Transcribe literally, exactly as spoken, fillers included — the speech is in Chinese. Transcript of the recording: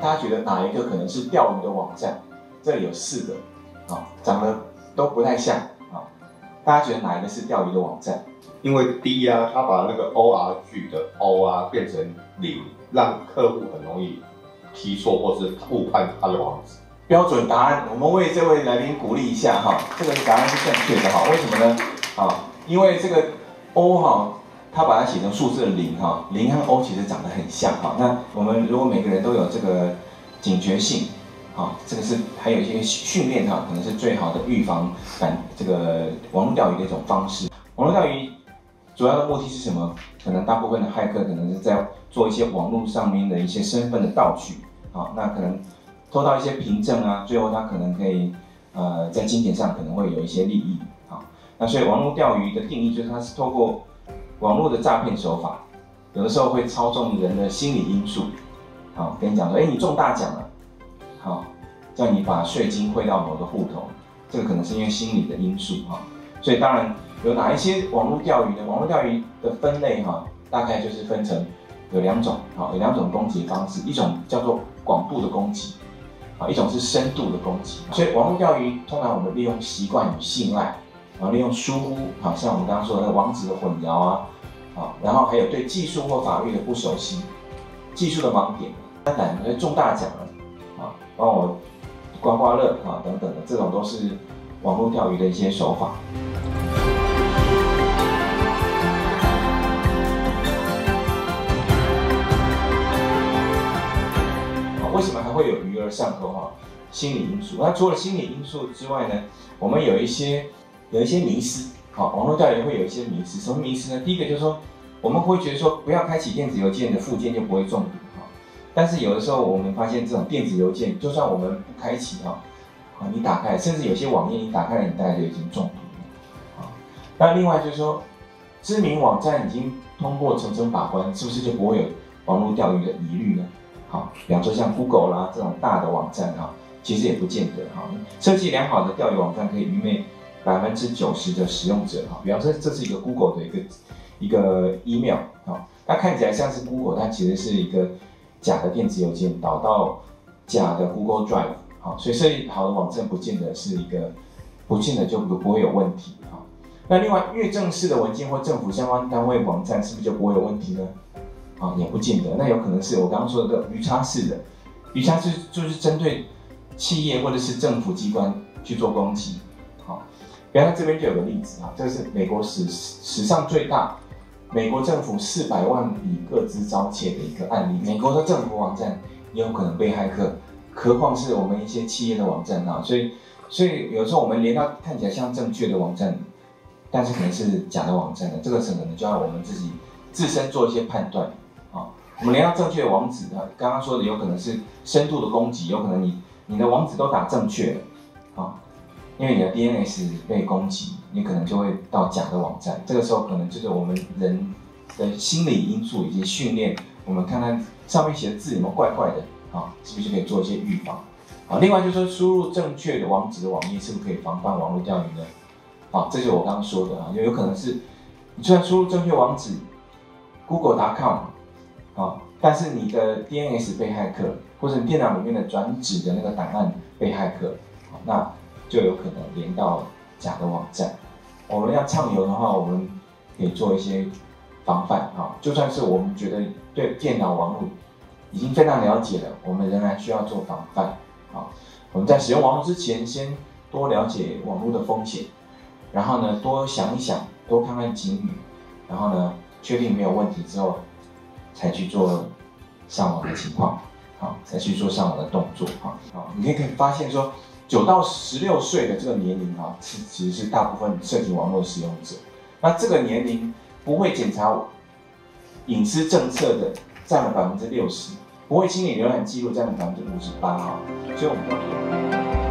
大家觉得哪一个可能是钓鱼的网站？这里有四个，啊，长得都不太像啊。大家觉得哪一个是钓鱼的网站？ 因为第一啊，他把那个 O R G 的 O 啊变成零，让客户很容易提错或是误判他的网址。 标准答案，我们为这位来宾鼓励一下哈，这个答案是正确的哈。为什么呢？啊，因为这个 O 哈，它把它写成数字的零哈，零和 O 其实长得很像哈。那我们如果每个人都有这个警觉性，啊，这个是还有一些训练哈，可能是最好的预防反这个网络钓鱼的一种方式。网络钓鱼主要的目的是什么？可能大部分的骇客可能是在做一些网络上面的一些身份的盗取啊，那可能偷到一些凭证啊，最后他可能可以呃在金钱上可能会有一些利益啊。那所以网络钓鱼的定义就是它是透过网络的诈骗手法，有的时候会操纵人的心理因素，好，跟你讲说，哎，你中大奖了，好，叫你把税金汇到某个户头，这个可能是因为心理的因素哈。所以当然有哪一些网络钓鱼呢？网络钓鱼的分类哈，大概就是分成有两种，好，有两种攻击方式，一种叫做广度的攻击。啊，一种是深度的攻击，所以网络钓鱼通常我们利用习惯与信赖，然后利用疏忽，好像我们刚刚说的那个网址的混淆啊，啊，然后还有对技术或法律的不熟悉，技术的盲点，当然中大奖了，啊，帮我刮刮乐啊等等的，这种都是网络钓鱼的一些手法。为什么还会有鱼儿上钩哈？心理因素。那除了心理因素之外呢，我们有一些有一些迷思。好，网络钓鱼会有一些迷思。什么迷思呢？第一个就是说，我们会觉得说，不要开启电子邮件的附件就不会中毒哈。但是有的时候我们发现这种电子邮件，就算我们不开启哈，啊，你打开，甚至有些网页你打开了，你大概就已经中毒了。啊，那另外就是说，知名网站已经通过层层把关，是不是就不会有网络钓鱼的疑虑呢？好，比方说像 Google 啦这种大的网站哈，其实也不见得哈。设计良好的钓鱼网站可以愚昧百分之九十的使用者哈。比方说这是一个 Google 的一个一个 email 哈，它看起来像是 Google， 它其实是一个假的电子邮件导到假的 Google Drive 好，所以设计好的网站不见得是一个，不见得就不不会有问题哈。那另外越正式的文件或政府相关单位网站是不是就不会有问题呢？啊，也不见得，那有可能是我刚刚说的鱼叉式的，鱼叉式就是针对企业或者是政府机关去做攻击。好，比方说这边就有个例子啊，这个是美国史史上最大，美国政府四百万笔个资遭窃的一个案例。美国的政府网站也有可能被骇客，何况是我们一些企业的网站啊，所以所以有时候我们连到看起来像正确的网站，但是可能是假的网站的，这个可能就要我们自己自身做一些判断。我们连到正确的网址啊，刚刚说的有可能是深度的攻击，有可能你你的网址都打正确了，啊，因为你的 D N S 被攻击，你可能就会到假的网站。这个时候可能就是我们人的心理因素以及训练，我们看看上面写的字有没有怪怪的，啊，是不是就可以做一些预防？啊，另外就是说输入正确的网址的网页是不是可以防范网络钓鱼呢？啊，这就是我刚刚说的啊，有有可能是你虽然输入正确网址 ，Google 点 com。啊，但是你的 D N S 被骇客，或者你电脑里面的转址的那个档案被骇客，啊，那就有可能连到假的网站。我们要畅游的话，我们可以做一些防范啊。就算是我们觉得对电脑网络已经非常了解了，我们仍然需要做防范啊。我们在使用网络之前，先多了解网络的风险，然后呢，多想一想，多看看警语，然后呢，确定没有问题之后，才去做上网的情况，好，才去做上网的动作，哈，好，你可以可以发现说，九到十六岁的这个年龄啊，是其实是大部分涉及网络使用者。那这个年龄不会检查隐私政策的占了百分之六十，不会清理浏览记录占了百分之五十八，哈，所以我们要。